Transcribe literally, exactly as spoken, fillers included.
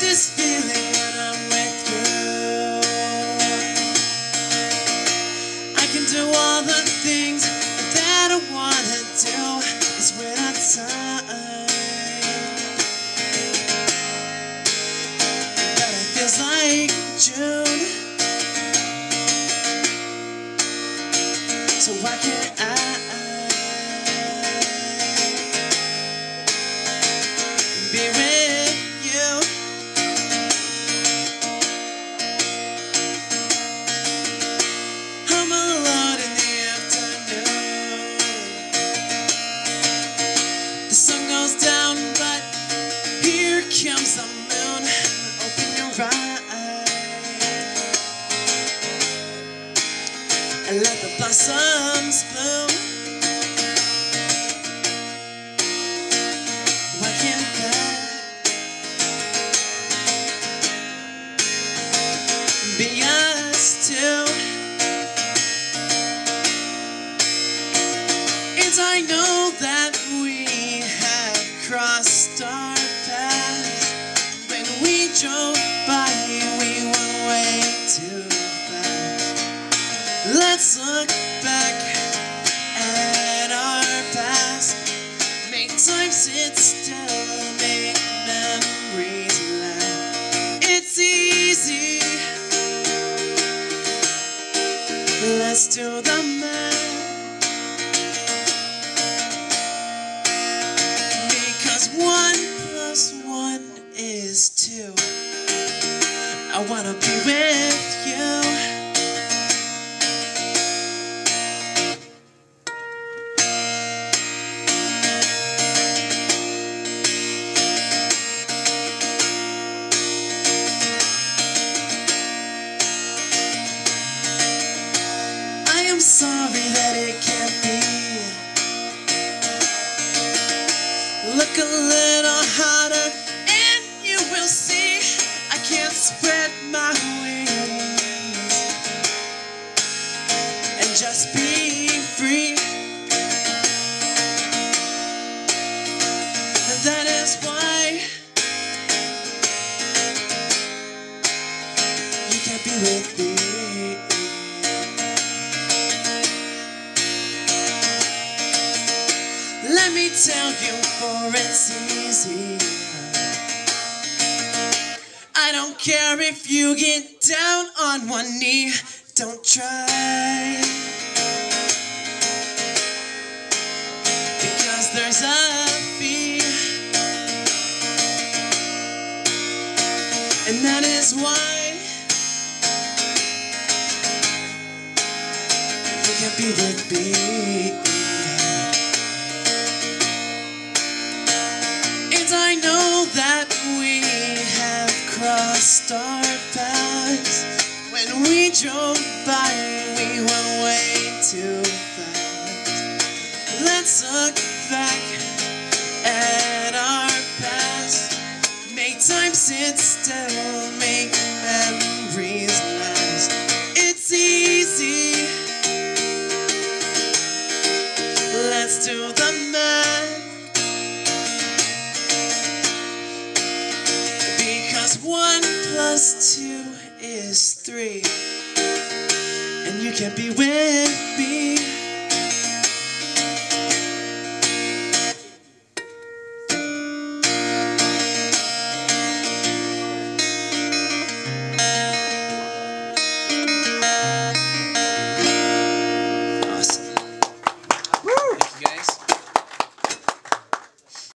this feeling when I'm with you. I can do all the things that I wanna do. It's when I time, but it feels like June. So why can't I be with you? I'm alone in the afternoon. The sun goes down, but here comes the moon. Open your eyes and let the blossoms bloom. Why can't that be us too? And I know that we have crossed our paths. When we drove by, we went way too fast. Let's look back at our past. Make time sit still, make memories last. It's easy. Let's do the math. Because one plus one is two. I wanna be with you. I'm sorry that it can't be. Look a little harder and you will see I can't spread my wings and just be free. And that is why you can't be with me. Let me tell you, for it's easy. I don't care if you get down on one knee. Don't try, because there's a fee. And that is why you can't be with me. I know that we have crossed our paths. When we drove by, we went way too fast. Let's look back at our past. Make time sit still, make memories last. It's easy. Let's do the math. One plus two is three, and you can't be with me.